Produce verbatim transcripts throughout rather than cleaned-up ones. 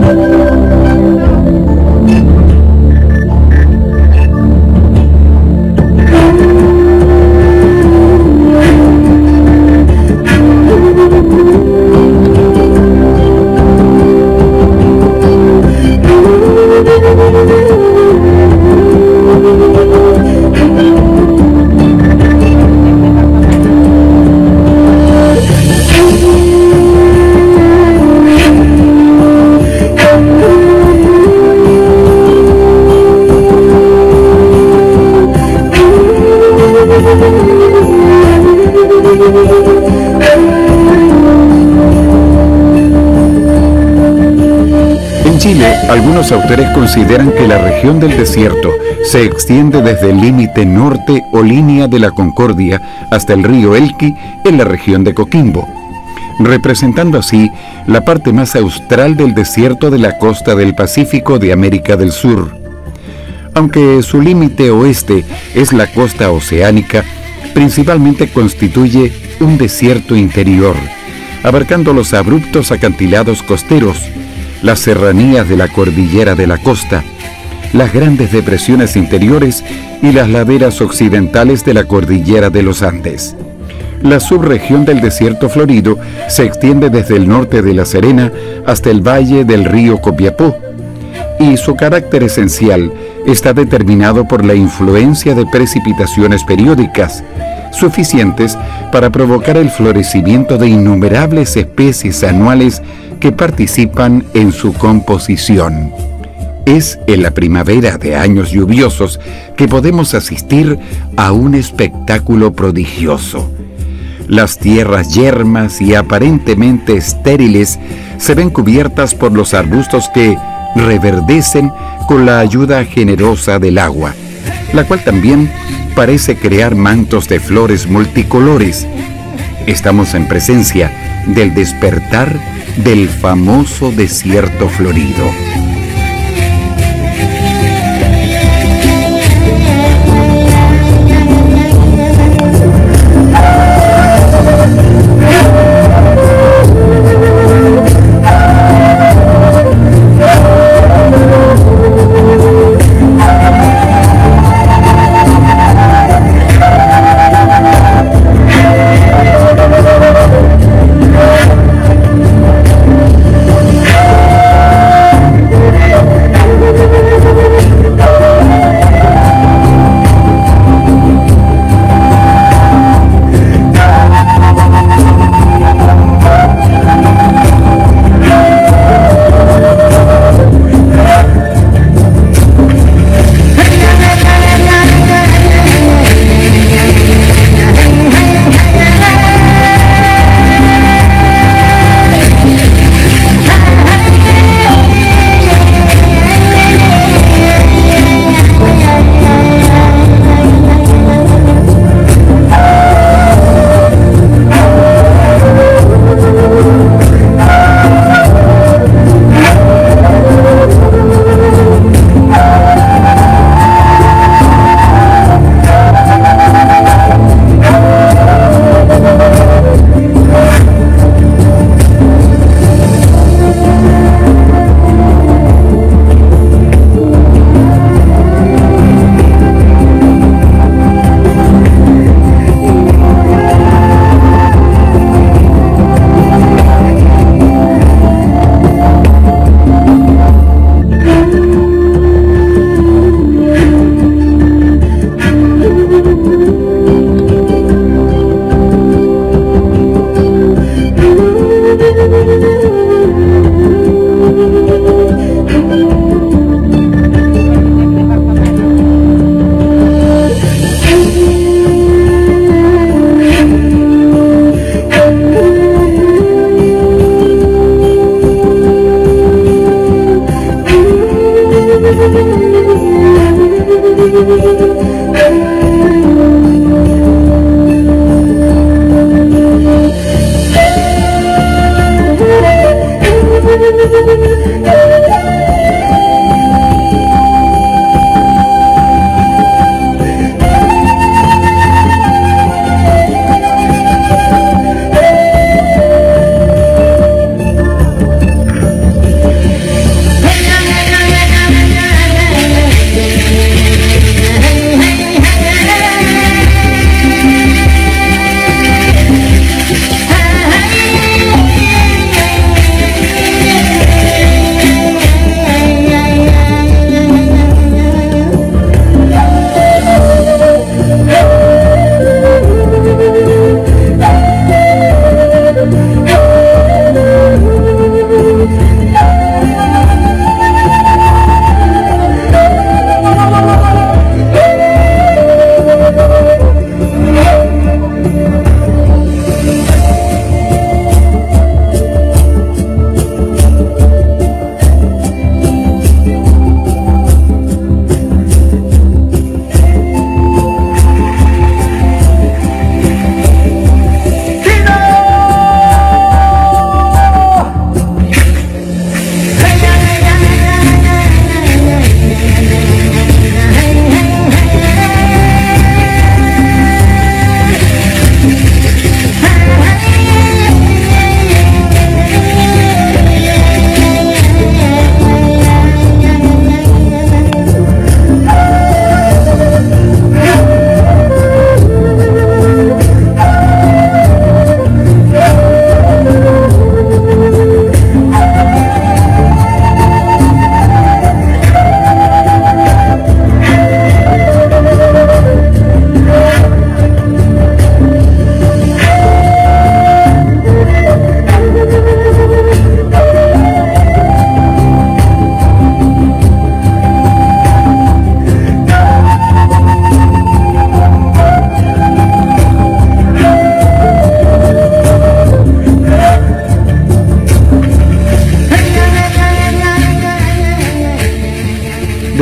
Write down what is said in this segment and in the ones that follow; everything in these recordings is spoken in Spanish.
En Chile, algunos autores consideran que la región del desierto se extiende desde el límite norte o línea de la Concordia hasta el río Elqui en la región de Coquimbo, representando así la parte más austral del desierto de la costa del Pacífico de América del Sur. Aunque su límite oeste es la costa oceánica, principalmente constituye un desierto interior, abarcando los abruptos acantilados costeros, las serranías de la cordillera de la costa, las grandes depresiones interiores y las laderas occidentales de la cordillera de los Andes. La subregión del desierto florido se extiende desde el norte de La Serena hasta el valle del río Copiapó, y su carácter esencial está determinado por la influencia de precipitaciones periódicas, suficientes para provocar el florecimiento de innumerables especies anuales que participan en su composición. Es en la primavera de años lluviosos que podemos asistir a un espectáculo prodigioso. Las tierras yermas y aparentemente estériles se ven cubiertas por los arbustos que reverdecen con la ayuda generosa del agua, la cual también parece crear mantos de flores multicolores. Estamos en presencia del despertar del famoso desierto florido.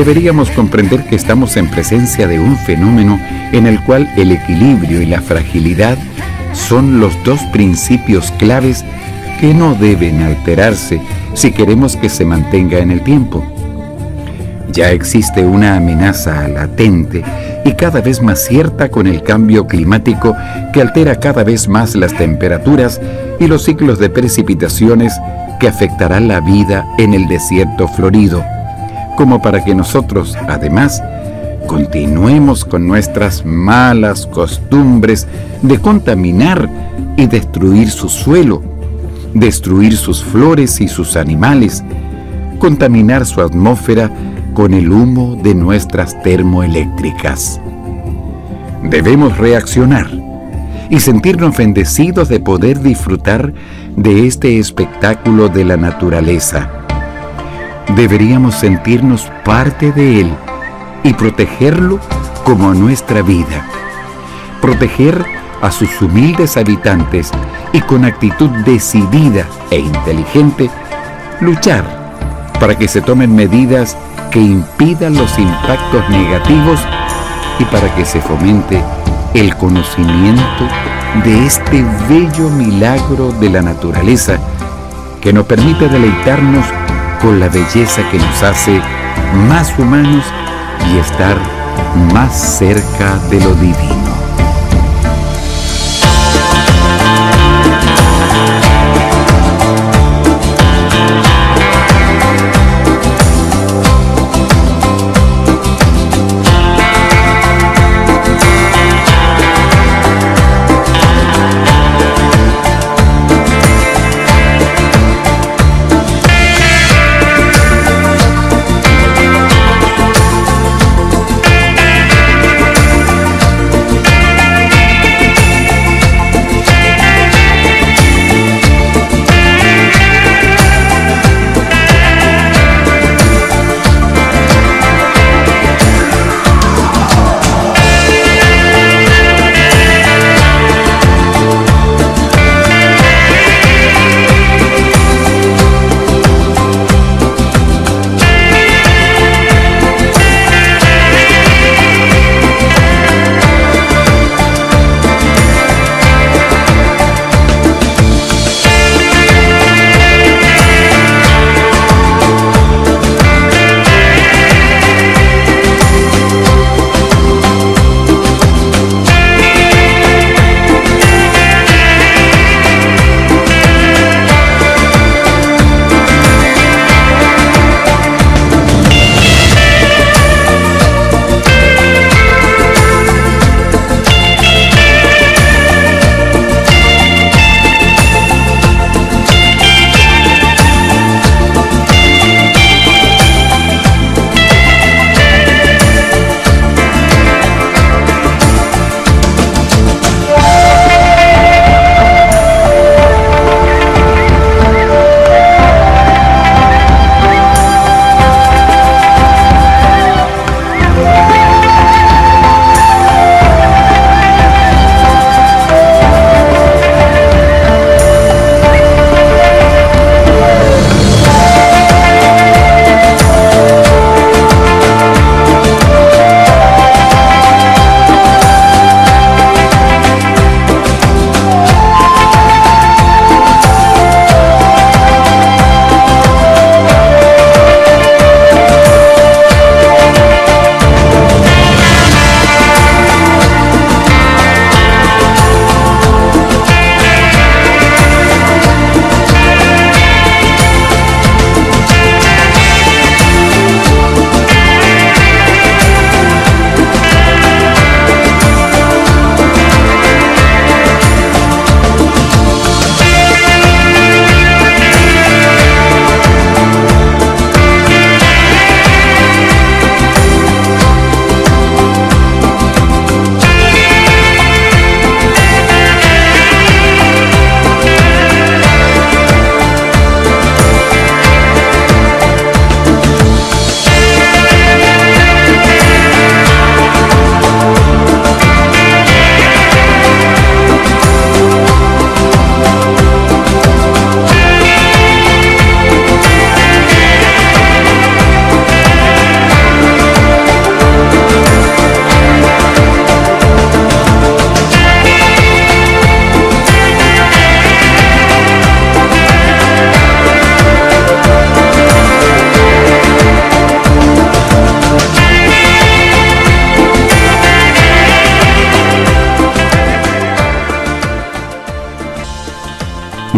deberíamos comprender que estamos en presencia de un fenómeno en el cual el equilibrio y la fragilidad son los dos principios claves que no deben alterarse si queremos que se mantenga en el tiempo. Ya existe una amenaza latente y cada vez más cierta con el cambio climático que altera cada vez más las temperaturas y los ciclos de precipitaciones que afectará la vida en el desierto florido, como para que nosotros, además, continuemos con nuestras malas costumbres de contaminar y destruir su suelo, destruir sus flores y sus animales, contaminar su atmósfera con el humo de nuestras termoeléctricas. Debemos reaccionar y sentirnos bendecidos de poder disfrutar de este espectáculo de la naturaleza. Deberíamos sentirnos parte de él y protegerlo como nuestra vida. Proteger a sus humildes habitantes y con actitud decidida e inteligente luchar para que se tomen medidas que impidan los impactos negativos y para que se fomente el conocimiento de este bello milagro de la naturaleza que nos permite deleitarnos con la belleza que nos hace más humanos y estar más cerca de lo divino.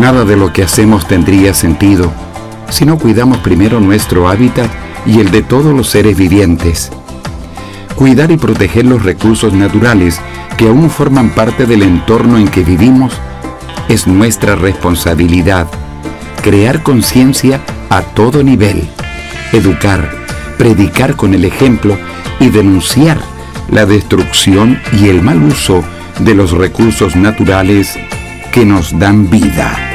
Nada de lo que hacemos tendría sentido si no cuidamos primero nuestro hábitat y el de todos los seres vivientes. Cuidar y proteger los recursos naturales que aún forman parte del entorno en que vivimos es nuestra responsabilidad. Crear conciencia a todo nivel, educar, predicar con el ejemplo y denunciar la destrucción y el mal uso de los recursos naturales que nos dan vida.